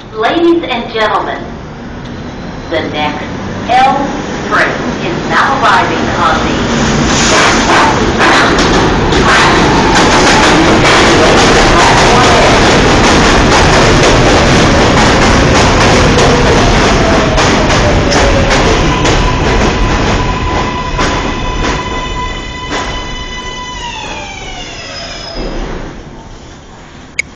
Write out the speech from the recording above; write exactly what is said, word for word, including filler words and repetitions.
Ladies and gentlemen, the next L train is now arriving on the